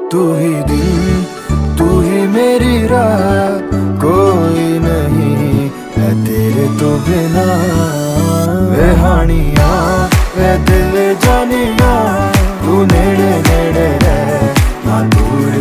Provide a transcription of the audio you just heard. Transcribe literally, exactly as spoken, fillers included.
तू ही दिन, तू ही मेरी रात, कोई नहीं है तेरे तो बिना। वे हानिया वे दिल जानिया